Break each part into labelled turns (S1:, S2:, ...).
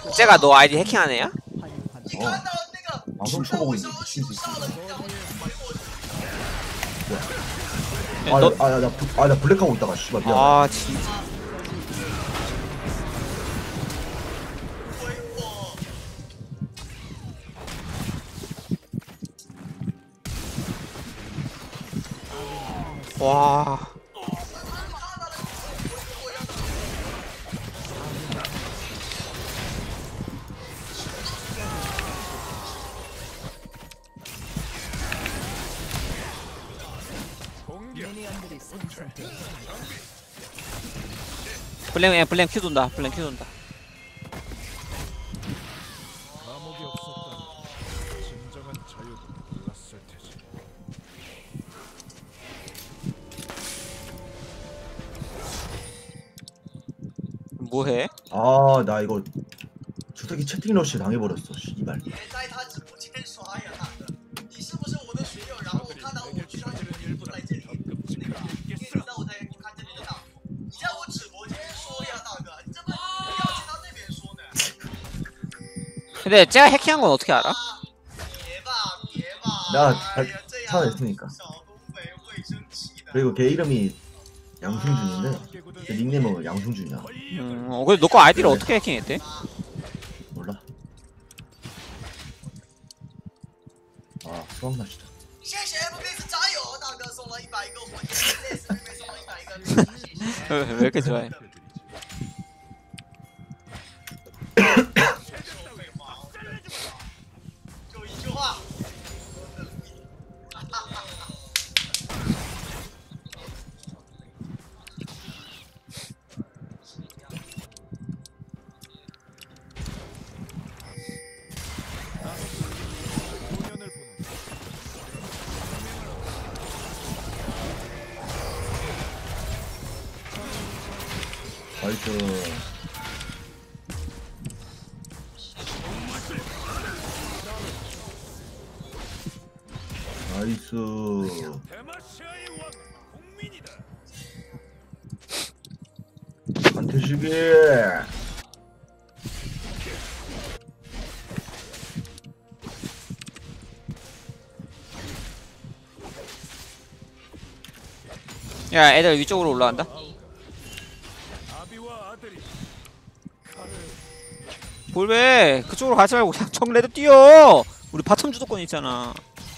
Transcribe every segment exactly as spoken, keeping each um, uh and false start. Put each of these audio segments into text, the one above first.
S1: 쟤가 너 아이디 해킹한 애야?
S2: 어. 방송 쳐보고 있는데 미친 새끼.
S1: 야, 너...
S2: 아나 아, 나, 아, 나 블랙하고 있다가 씨발 미안.
S1: 아 진짜 와 블랭 에 블랭 큐 돈다 블랭 큐 돈다
S3: 감옥이 없었다면 진정한 자유도 몰랐을 테지.
S1: 뭐해?
S2: 아 나 이거 저 새끼 채팅 러시 당해버렸어 씨발.
S1: 근데 쟤가 해킹한 건 어떻게 알아?
S2: 내가 찾아냈으니까. 그리고 걔 이름이 양승준인데 걔 닉네임은 양승준이야.
S1: 음, 어, 근데 너 거 아이디를
S2: 네.
S1: 어떻게 해킹했대?
S2: 몰라. 아 수학나시다.
S1: 왜, 왜 이렇게 좋아해?
S2: 나이스. 나이스.
S3: 대마시아의 왕 국민이다.
S2: 한태식이.
S1: 야 애들 위쪽으로 올라간다?
S3: 아비와 아들이
S1: 볼베 그쪽으로 가지 말고 그냥 정레드 뛰어! 우리 바텀 주도권 있잖아.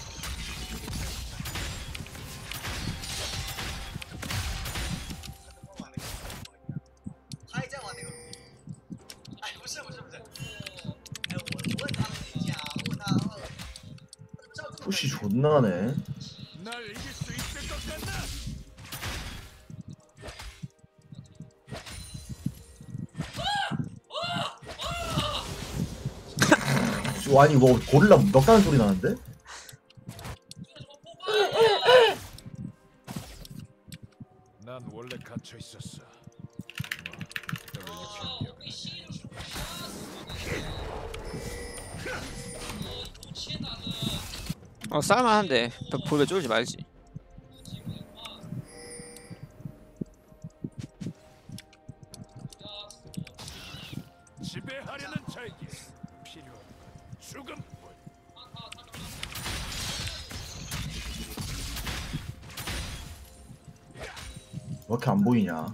S2: 푸시 존나네.
S3: 날 이길 수 있을 것 같나?
S2: 아니 뭐 고릴라 넉다는 소리 나는데?
S3: 난 원래 갇혀 있었어.
S1: 어 싸울만한데 볼베 쫄지 말지.
S3: 지배하려는 자에게 필요한 건 죽음.
S2: 왜 이렇게 안 보이냐?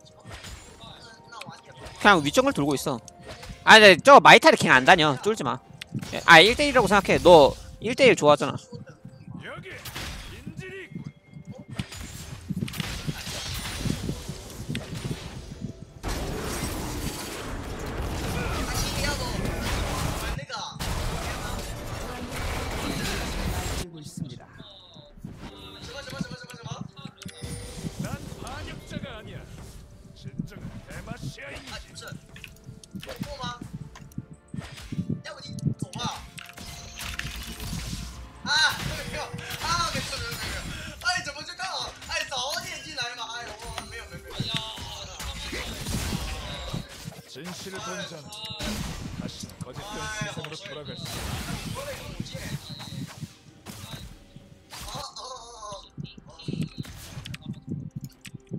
S1: 그냥 위쪽을 돌고 있어. 아니 근데 저거 마이타르 킹 안 다녀. 쫄지마. 아 일 대 일이라고 생각해. 너 일 대 일 좋아하잖아.
S3: 여기 인질이 있군. 난 반역자가 아니야. 진정한 대마시아인이지. 진실을 본 자는 다시 거짓된 세상으로 돌아갈 수 있다.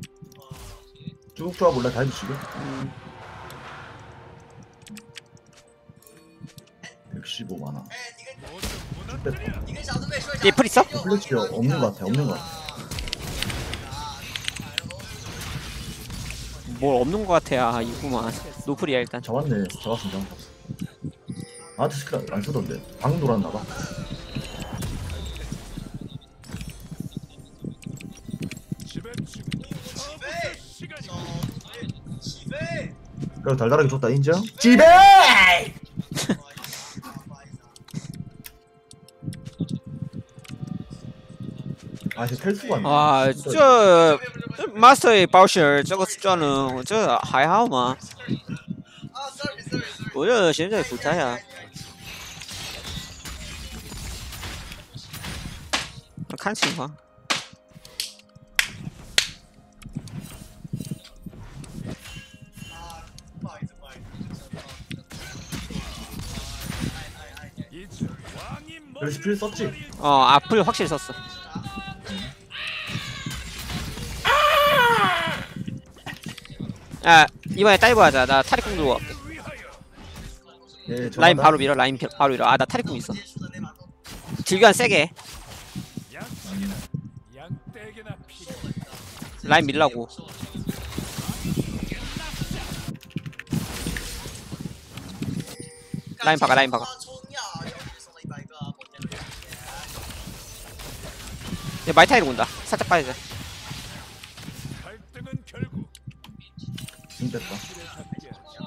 S2: 쭉 좋아 몰라 다이브 지금.
S1: 음.
S2: 백십오 만화.
S3: 모두 무너뜨려.
S1: 얘풀 있어?
S2: 플래시 없는 것 같아. 없는 것 같아.
S1: 뭘 없는 거 같아. 야 이구만. 노플이야 일단.
S2: 잡았네. 잡았으면 잡았어. 나한테 스킬 안 쓰던데. 방 돌았나봐.
S3: 집에 지금 처음부터 시간이
S2: 그래도 달달하게 줬다 인정? 집에! 아 진짜 텔수가 안 돼.
S1: 아, 저 마스터의 바우셔这个这能这还好吗？我这现在不太呀。看情况。
S3: 이제 왕이
S2: 그래서 필 썼지?
S1: 어, 앞을 확실히 썼어. 야, 이번에 다이브 하자. 나 타릭궁 들고 갈게.
S2: 예,
S1: 라인
S2: 저거다.
S1: 바로 밀어, 라인 피- 바로 밀어. 아, 나 타릭궁 있어. 딜교환 세게 해.
S3: 양쪽이나 양떼기나 피.
S1: 라인 밀라고. 라인 박아, 라인 박아. 얘 마이타이로 온다. 살짝 빠지자.
S3: 갈등은 결국
S2: 힘 뺐다.
S3: 길에 닿게 하죠.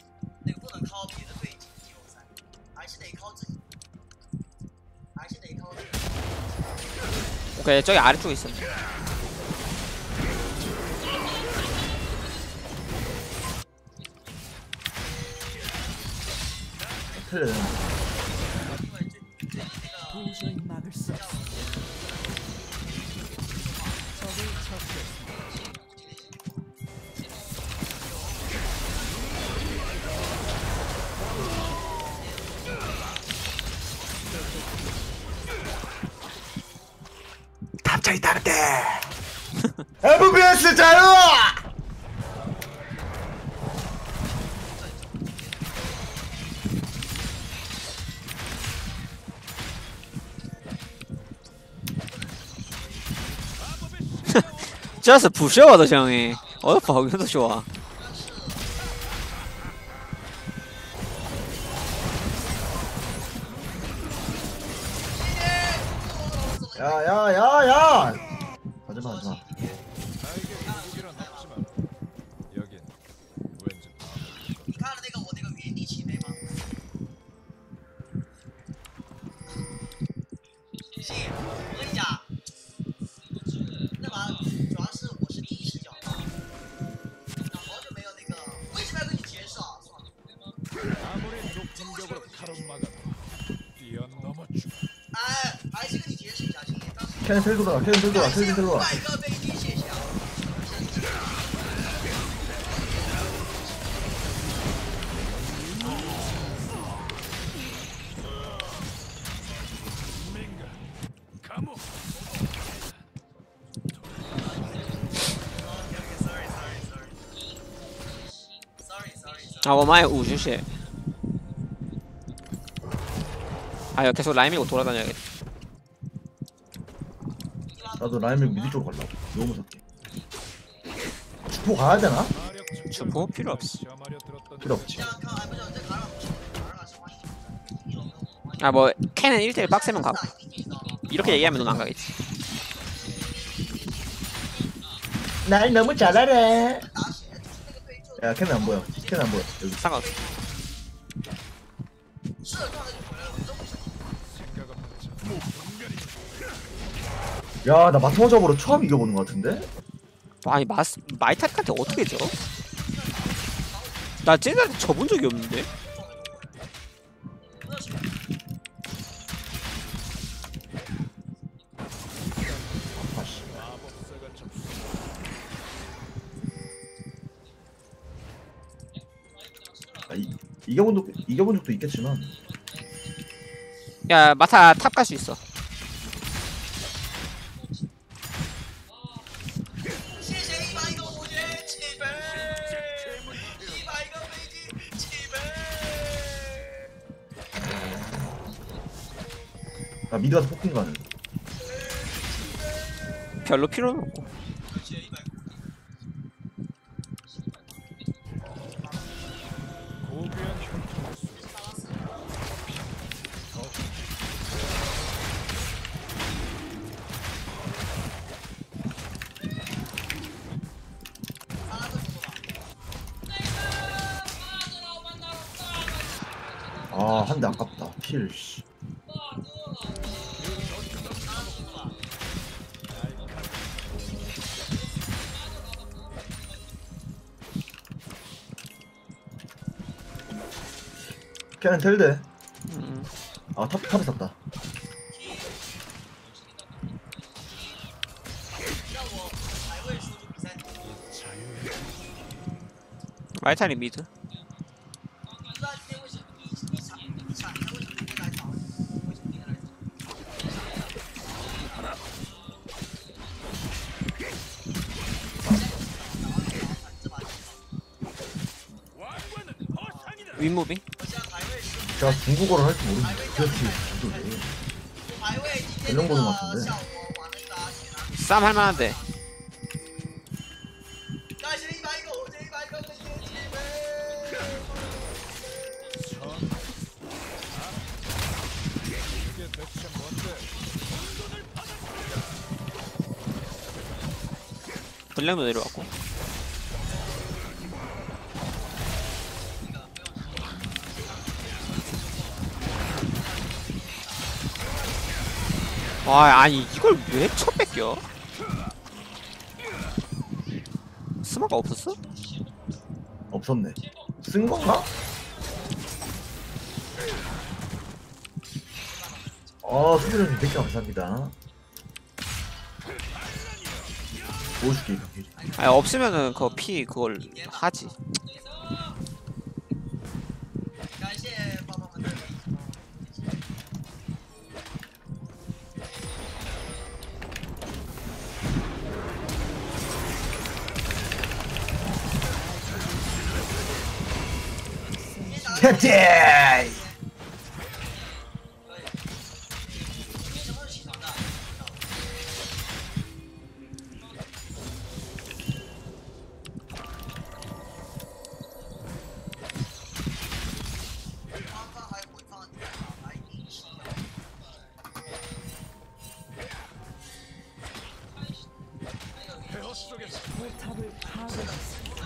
S1: 오케이, 저기 아래쪽에 있어.
S2: 텔레 되는
S4: 도저히 막을 수 없어. 적을 처치했습니다.
S2: 갑자기 다르대. 에프피에스 자유!
S1: 这是不秀的声音，我的保佑都说。
S2: 야야야야! 하지마 하지마.
S3: 나에게 누구기란 없지만 여긴 왠지 바보.
S5: 你看了那个我那个原地起飞吗？信，我跟你讲，那玩意儿主要是我是第一视角，好久没有那个，为什么要跟你解释啊？算了，
S3: 아무리 높은 벽으로 가로막아도 뛰어넘어 주.
S5: 哎，还是跟你解释一下，亲，当时
S2: 캔 텔 돌아. 캔 텔 돌아.
S5: 感
S2: 텔
S5: 谢
S2: 텔
S5: 五
S2: 돌아.
S5: 百个飞机，谢谢啊。
S3: 민가 감옥.
S1: 아, 我们还有五十血。 아, 계속 라인 밀고 돌아다녀야겠다.
S2: 나도 라임을 미드 쪽으로 가려고. 너무 무섭게. 주포 가야 되나?
S1: 주포 필요 없어.
S2: 필요 없지.
S5: 这样看还不知道这卡上不是卡上是花一点，
S1: 아, 뭐 캔은 일 대 일 빡세면 가고. 이렇게 얘기하면 넌 안 가겠지.
S2: 날 너무 잘 알아.
S5: 打血，那个对就
S2: 야, 캔은 안 보여. 캔은 안 보여. 여기.
S1: 상관없어.
S5: 是刚才就回来了，我都不想。
S3: 생각 없는 자. 분별이
S2: 야, 나 마토마잡으로 처음 이겨보는 것 같은데?
S1: 아니 마스 마이타한테 어떻게 져? 나 쟤한테 져본 적이 없는데.
S2: 아씨.
S3: 마법사가 좀
S2: 아, 이, 이겨본 적, 이겨본 적도 있겠지만.
S1: 야 마타 탑 갈 수 있어.
S5: 谢谢一百个火箭起飞，一百个飞机起飞。
S2: 나 미드 가서 폭킹 가는.
S1: 별로 필요는 없고.
S3: 고귀한 혈통을 수
S2: 아, 한 대 아깝다. 필, 씨. 걔는 텔대.
S1: 음.
S2: 아, 탑, 탑에 샀다.
S1: 말타리 미드. 윗무빙?
S2: 제가 중국어를 할 줄 모르는데. 그렇지. 중국어. 이런 거는 것 같은데.
S1: 싸움 할만한데.
S3: 이게 대체 뭔데?
S1: 블랙도 내려왔고. 와, 아니 이걸 왜 쳐 뺏겨? 스마가 없었어?
S2: 없었네. 쓴 건가? 아, 수비력이 백 개 감사합니다. 보여줄게, 이거.
S1: 아니 없으면은 그 피 그걸 하지.
S2: 캡틴!
S3: 폐허 속에서
S4: 포탑을 파괴했습니다.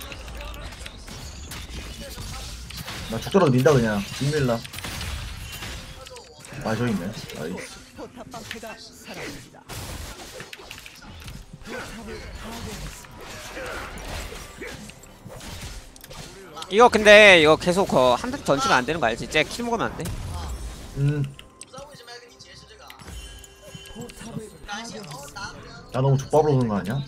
S2: 나 죽더라도 민다, 그냥. 뒷밀라. 아, 저기 있네. 나이스.
S4: 포탑 방패가 사라집니다. 포탑을 파괴했습니다.
S1: 이거 근데 이거 계속 그 한 대 던지면 안 되는 거 알지? 쟤 킬 먹으면 안 돼.
S2: 음,
S4: 포탑을 파괴했습니다.
S2: 나 너무 족밥으로 오는 거 아니야?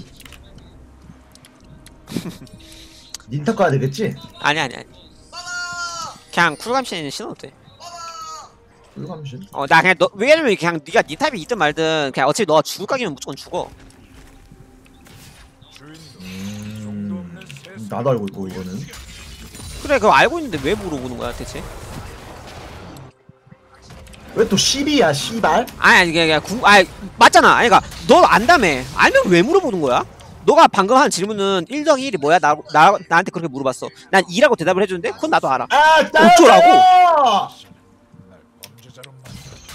S2: 닌탑 가야 되겠지?
S1: 아니 아니 아니. 그냥 쿨감신 신어도 돼.
S2: 불감신.
S1: 어 나 그냥 너 왜냐면 그냥 네가 니 탑이 있든 말든 그냥 어차피 너가 죽을 각이면 무조건 죽어.
S3: 주인도
S2: 음, 나도 알고 있고, 이거는.
S1: 그래 그거 알고 있는데 왜 물어보는 거야 대체?
S2: 왜 또 십이야, 씨발?
S1: 아니 아니 그냥 그냥 궁 아니 맞잖아. 아니 그니까 너 안다며. 알면 왜 물어보는 거야? 너가 방금 한 질문은 일 더하기 일이 뭐야? 나, 나, 나한테 그렇게 물어봤어. 난 이라고 대답을 해주는데 그건 나도 알아.
S2: 아,
S1: 어쩌라고?
S3: 날 범죄자로 만들어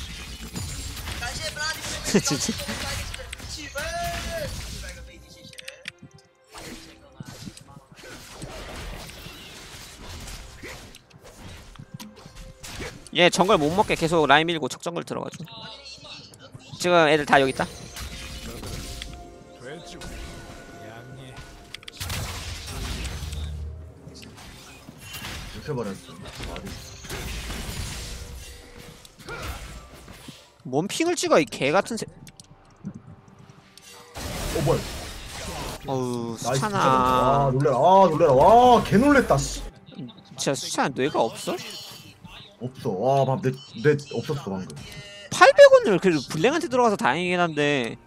S1: 진짜. 얘 정글 못 먹게 계속 라인 밀고 적정글 들어가죠. 지금 애들 다 여기 있다.
S3: 돼지 양이
S2: 이렇게 버렸어. 말이.
S1: 뭔 핑을 찍어 이 개 같은 새.
S2: 어, 뭐야.
S1: 어우
S2: 나이스. 아,
S1: 수찬아.
S2: 놀래라. 아, 놀래라. 와, 개 놀랬다, 씨.
S1: 진짜 수찬아 뇌가 없어?
S2: 없어. 와, 밥, 내, 내, 없었어, 방금.
S1: 팔백 원을 그래도 블랙한테 들어가서 다행이긴 한데.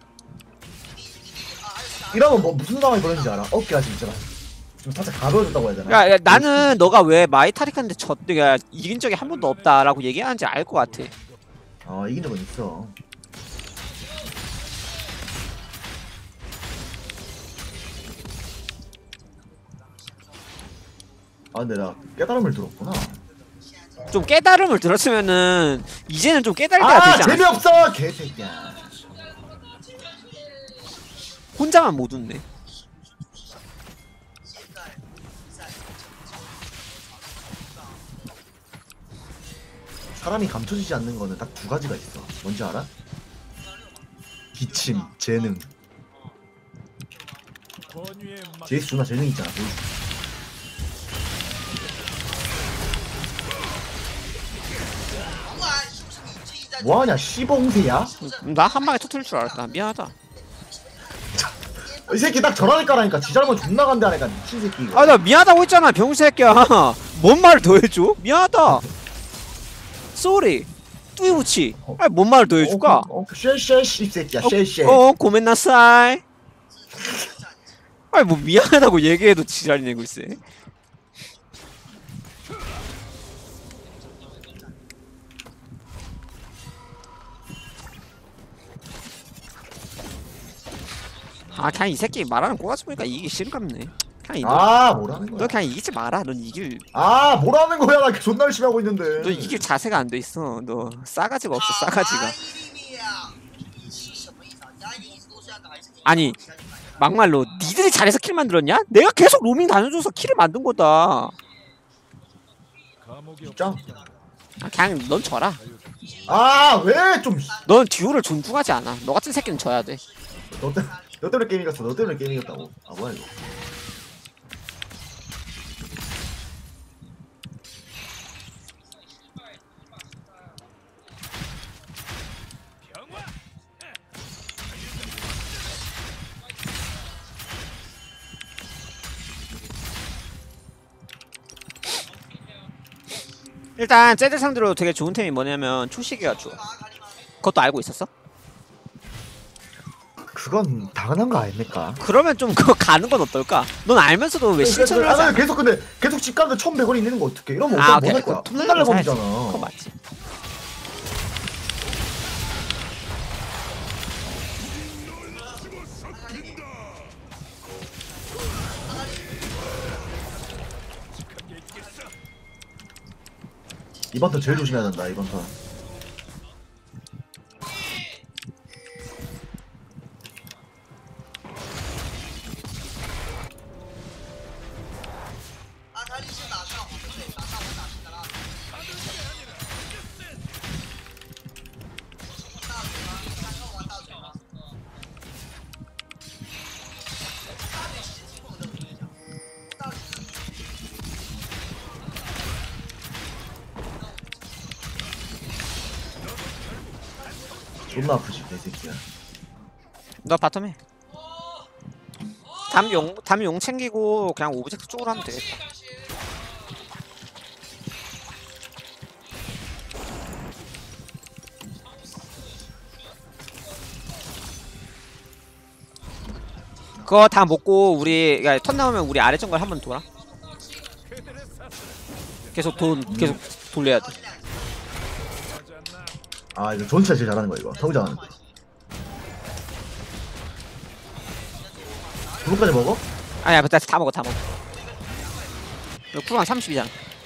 S2: 이러면 뭐, 무슨 상황이 벌어진지 알아? 어깨가 진짜. 좀 살짝 가벼워졌다고 해야 되나?
S1: 야, 야 나는 너가 왜 마이타릭한테 졌, 야, 이긴 적이 한 번도 없다라고 얘기하는지 알 것 같아.
S2: 아, 이긴 적은 있어. 근데 나 깨달음을 들었구나.
S1: 좀 깨달음을 들었으면은 이제는 좀 깨달을 때가
S2: 아
S1: 되지 않아?
S2: 재미없어 개새끼야.
S1: 혼자만 못 웃네.
S2: 사람이 감춰지지 않는 거는 딱 두 가지가 있어. 뭔지 알아? 기침, 재능.
S3: 권위에 맞
S2: 제이스 존나 재능 있잖아. 보여줄게. 뭐하냐 씨봉새야?
S1: 나 한 방에 터트릴 줄 알았다. 미안하다.
S2: 이 새끼 딱 저러니까라니까 지잘못 존나 간다니까 미친 새끼 이거.
S1: 아 나 미안하다고 했잖아 병새끼야. 뭔 말을 더 해줘? 미안하다. 쏘리. 뚜이우치. 아니 뭔 말을 더 해줄까?
S2: 어, 어, 쉐쉐 씹새끼야 쉐쉐.
S1: 어 고멘나사이. 아니 뭐 미안하다고 얘기해도 지랄이 내고 있어. 아 그냥 이 새끼 말하는 꼬가지 보니까 이기기 싫은갑네. 그냥 이,
S2: 아 뭐라는
S1: 너
S2: 거야?
S1: 그냥 이기지 마라. 넌 이길
S2: 아 뭐라는 거야? 나 존나 열심히 하고 있는데.
S1: 너 이길 자세가 안 돼 있어. 너 싸가지가 없어 싸가지가. 아니 막말로 니들이 잘해서 킬 만들었냐? 내가 계속 로밍 다녀줘서 킬을 만든 거다.
S3: 감옥이
S2: 진짜?
S1: 아, 그냥 넌 져라.
S2: 아 왜 좀.
S1: 넌 듀오를 존중하지 않아. 너 같은 새끼는 져야 돼.
S2: 너, 때, 너 때문에 게임 이겼어. 너 때문에 게임 이겼다고. 아 뭐야 이거.
S1: 일단 쟤들 상대로 되게 좋은 템이 뭐냐면 초시계가 좋아. 그것도 알고 있었어?
S2: 그건 당연한 거 아닙니까?
S1: 그러면 좀 그거 가는 건 어떨까? 넌 알면서도 왜 실천을 하지
S2: 아,
S1: 않아?
S2: 계속 근데 계속 집 가는데 천백 원이 있는 거 어떡해? 이러면
S1: 아,
S2: 어떡해?
S1: 오케이.
S2: 뭐할 거야?
S1: 그거
S2: 돈 달라고
S1: 사야지.
S2: 버리잖아.
S1: 그거 맞지.
S2: 이번 턴 제일 조심해야 된다. 이번 턴. 존나 아프지 내 새끼야.
S1: 너 바텀 해. 다음 용, 다음 용 챙기고 그냥 오브젝트 쪽으로 하면 되겠다. 그거 다 먹고 우리 야, 턴 나오면 우리 아래 정글 한번 돌아. 계속 돈 계속 돌려야 돼.
S2: 아 이거 존치가 제일 잘하는 거야 이거. 성장하는 거. 두부까지 먹어?
S1: 아니야, 다, 다 먹어, 다 먹어. 이거 쿨강 삼십이잖아.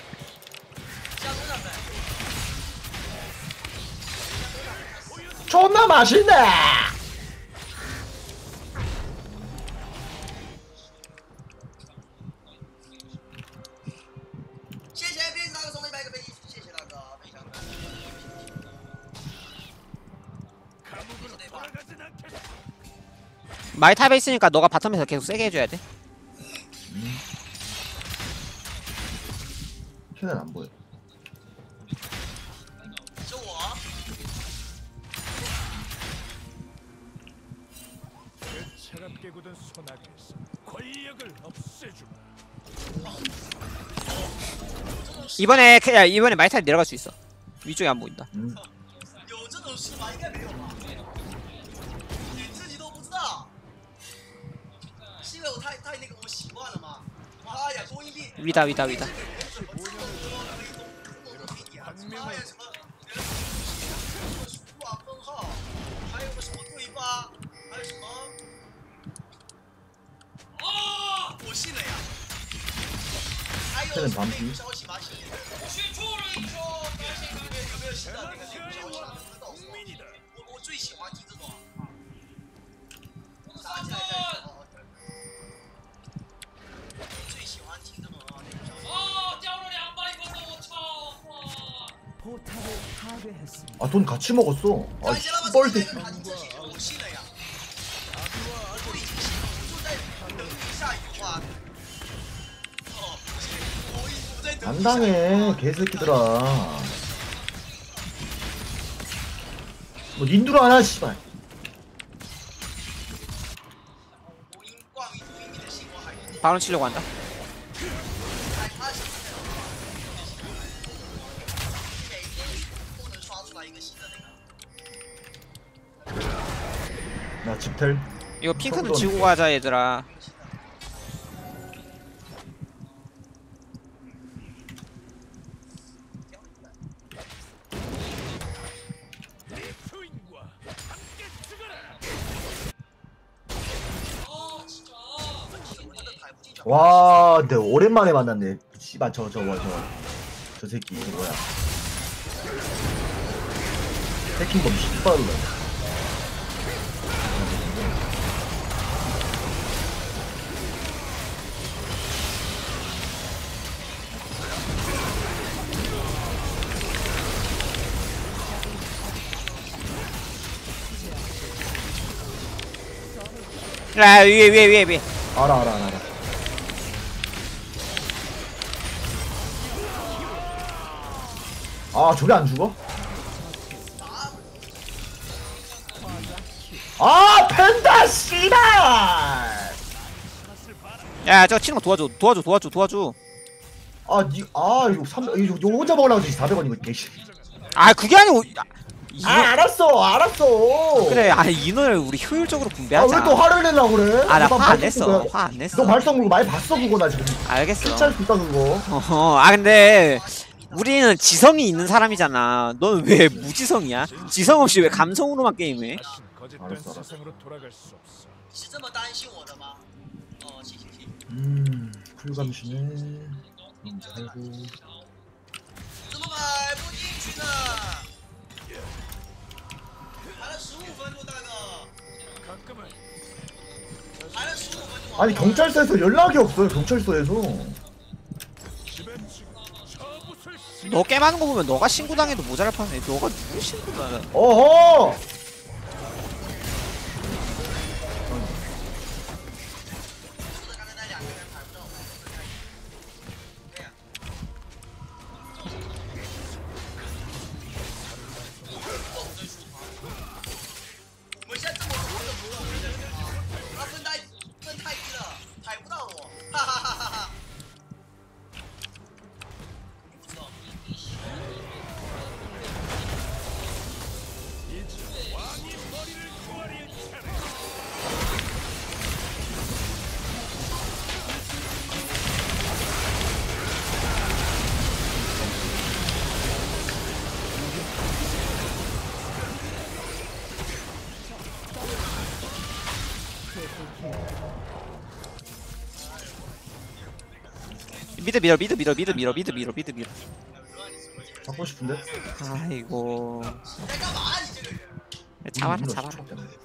S2: 존나 맛있네.
S1: 마이 탑에 있으니까 너가 바텀에서 계속 세게 해줘야 돼.
S2: 캔은 안 보여.
S3: 그 차갑게 굳은 소나기에서 권력을 없애주마.
S1: 이번에 그- 야, 이번에 마이 탑 내려갈 수 있어. 위쪽에 안 보인다.
S2: 음.
S5: 有这种事吗？应该没有吧？你自己都不知道，是因为我太太那个我习惯了吗？妈呀，中硬币！
S1: 위다, 위다, 위다.
S5: 妈呀，什么？输啊，分号，还有个什么对发，还有什么？哦，我信了呀。还有
S2: 쟤는 반피.
S5: 消息吗？去处理说高兴那边有没有新的那个内部消息啊？能不能告诉我？我我最喜欢听这种啊。打起来再说。最喜欢听这种啊内部消息。哦，掉了两百分了，我操！哇！
S4: 포탑을 파괴했습니다.
S2: 아 돈 같이 먹었어. 아
S5: 感谢老板
S2: 뻘
S5: 这
S2: 대
S5: 个卡丁车系统我信了呀。我都已经信了，我就在等你下一句话。哦，我一我在等
S2: 안
S5: 你下一句
S2: 당해
S5: 话。
S2: 개새끼들아. 뭐 닌두로 하나 씨발.
S5: 我因冠于无因你的心，我还是
S1: 바론 치려고 한다.
S5: 害怕什么每天都能刷出来一个新的那个。
S2: 나 집텔.
S1: 이거 핑크는 지고 가자 얘들아.
S3: 주인과 함께 죽어라.
S5: 아 진짜. 이거보다 밟으진 않아.
S2: 와, 근데 오랜만에 만났네. 씨발 저 저거 저 저 새끼 이거 뭐야? 해킹범 씨발로.
S1: 야 위에 위에 위에 위에.
S2: 알아 알아 알아. 알아. 아 저게 안 죽어? 아 펜다 씨발!
S1: 야 저거 치는 거 도와줘 도와줘 도와줘 도와줘.
S2: 아, 니, 아, 이거 삼, 이거, 이거 혼자 먹으려고 했지, 사백 원 이거, 개씨.
S1: 아 그게 아니고 야, 이거
S2: 아, 알았어, 알았어.
S1: 그래 아 인원을 우리 효율적으로
S2: 아,
S1: 분배하자.
S2: 왜 또 화를 내려고 그래?
S1: 아 나
S2: 너
S1: 화 안
S2: 발성
S1: 냈어
S2: 그거-
S1: 화 안 냈어.
S2: 너 발성 그거 많이 봤어, 그거 나 지금.
S1: 알겠어.
S2: 칭찬 있다, 그거.
S1: 어허, 아 근데 우리는 지성이 있는 사람이잖아. 넌 왜 무지성이야? 지성 없이 왜 감성으로만 게임해?
S3: 다신 거짓된
S2: 알았어, 알았어.
S3: 세상으로 돌아갈 수 없어.
S5: 你是这么担心我的吗？哦，行行行。
S2: 음, 쿨감시네. 그럼 살고.
S5: 怎么买不进去呢？排了十五分钟，大哥，
S3: 가끔은
S5: 排了十五分钟。
S2: 아니, 경찰서에서 연락이 없어요, 경찰서에서.
S3: 집에 지금 저붓을 시
S1: 너 게임하는 거 보면 너가 신고당해도 모자랄 판에 너가 누구 신고당해?
S2: 어허!
S5: 说的刚才那两个人排不到，对呀。我们现在这么多的朋友，他分太分太低了，排不到我，哈哈哈哈哈。不知道。
S3: 이제 왕이 머리를 구하리의 차례.
S1: 미드 밀어 미드 밀어 미드 밀어 미드 밀어 미드 밀어.
S2: 잡고 싶은데?
S1: 아이고
S5: 你在干嘛？你这个人。
S1: 잡아라
S2: 음,
S1: 잡아라.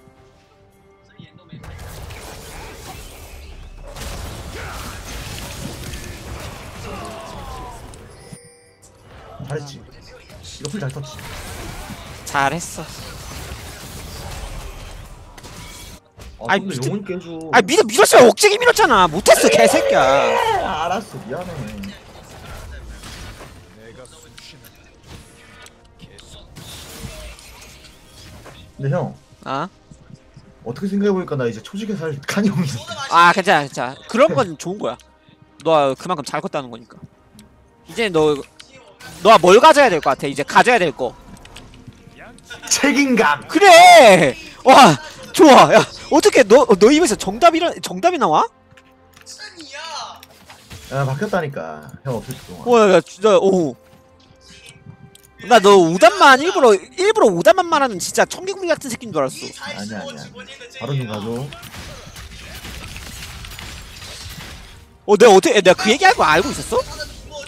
S2: 잘했지. 이거 풀 잘 썼지.
S1: 잘했어.
S2: 아,
S1: 아이,
S2: 근데
S1: 미드-
S2: 영혼 깨줘.
S1: 아 미드 밀었어요. 억제기 밀었잖아. 못했어 개새끼야.
S2: 아, 알았어, 미안해.
S3: 내가 수신은 계속
S2: 근데 형,
S1: 아?
S2: 어떻게 생각해보니까 나 이제 초직에 살 칸이 없네.
S1: 아 괜찮아 괜찮아. 그런 건 좋은 거야. 너 그만큼 잘 컸다는 거니까. 이제 너 너가 뭘 가져야 될 것 같아. 이제 가져야 될 거.
S2: 책임감.
S1: 그래. 와 좋아. 야 어떻게 너 너 입에서 정답이 정답이 나와?
S5: 是你呀！
S2: 야, 바뀌었다니까. 형 없을 때 동안.
S1: 와야 진짜 오. 나 너 오단만 일부러 일부러 오단만 말하는 진짜 청개구리 같은 새끼인 줄 알았어.
S5: 你才是
S2: 아니야,
S5: 我
S2: 아니야.
S5: 直播间的真
S2: 바로 좀
S5: 眼啊！
S2: 가줘.
S1: 어 내가 어떻게 내가 그 얘기할 거 알고 있었어?
S5: 他的屏幕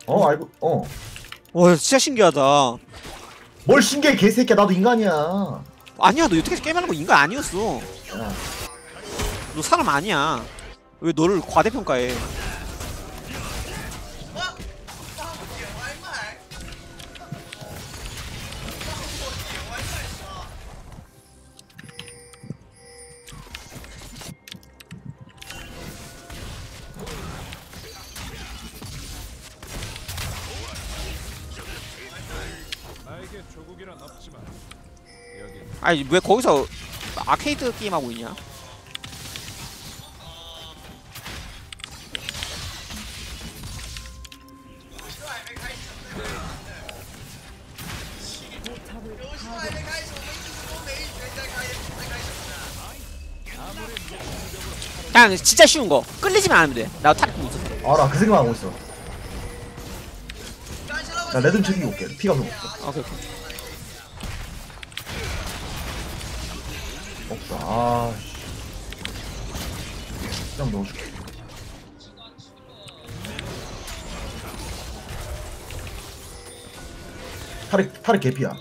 S2: 어 알고 어.
S1: 와 진짜 신기하다.
S2: 뭘 신기해 개새끼야 나도 인간이야.
S1: 아니야 너 여태까지 게임하는 거 인간 아니었어.
S2: 야,
S1: 너 사람 아니야. 왜 너를 과대평가해?
S5: 我帮我点外卖，帮我点外卖是吧？
S3: 나에게 조국이란 없지만 여기
S1: 아니 왜 거기서 아케이드 게임 하고 있냐?
S5: 游戏都还没开始，我们一直都没人在开，在开什么呢？
S1: 그냥 진짜 쉬운 거 끌리지만 않으면 돼. 나 타릭 못 있었어.
S2: 알아 그 생각 하고 있어.
S5: 感谢老板。
S2: 나 레드 챙기고 올게. 피가 별로 없어.
S1: 오케이 오케이.
S2: 없다. 아. 그냥 넣어줄게. 타릭 타릭 개피야.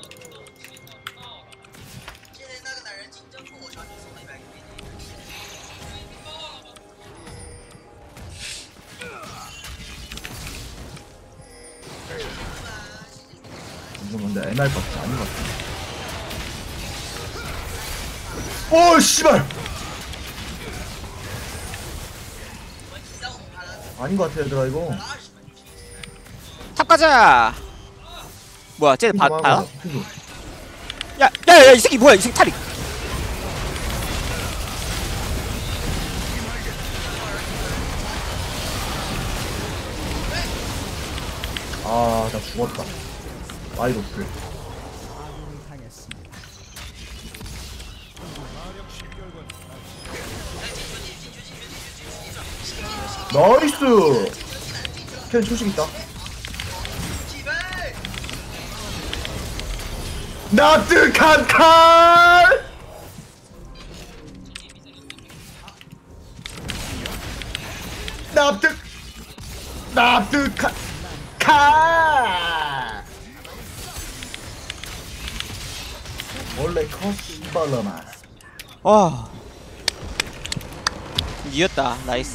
S5: 今天那个男人竞争出我小姐送了一百个美金。
S2: 이건 근데 애날 것 같아. 아닌 것 같아. 오 씨발. 아닌 것 같아 얘들아 이거.
S1: 탑 가자. 뭐야 쟤 봐,
S2: 핑크
S1: 봐요?
S2: 막아, 핑크.
S1: 야야야 이 새끼 뭐야 이 새끼 타릭.
S2: 아, 나 죽었다. 마이로플.
S4: 아군이 당했습니다.
S2: 나이스! 캔 초식 있다.
S5: 几杯？
S2: 납득한 칼! 납득! 납득한 칼! 원래 커스발러만.
S1: 와. 이겼다. 나이스.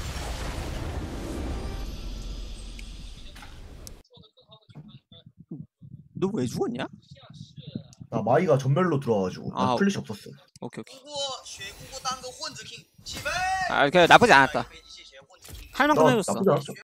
S1: 너 왜 죽었냐?
S2: 나 마이가 전멸로 들어와가지고 나
S1: 아,
S2: 플래시 없었어.
S1: 오케이 오케이.
S5: 不过雪姑姑当个混子 king， 起飞！
S1: 아 그냥 나쁘지 않았다.
S5: 谢谢混子 king。
S1: 할 만큼
S2: 나
S1: 해줬어.
S2: 나쁘지 않았어.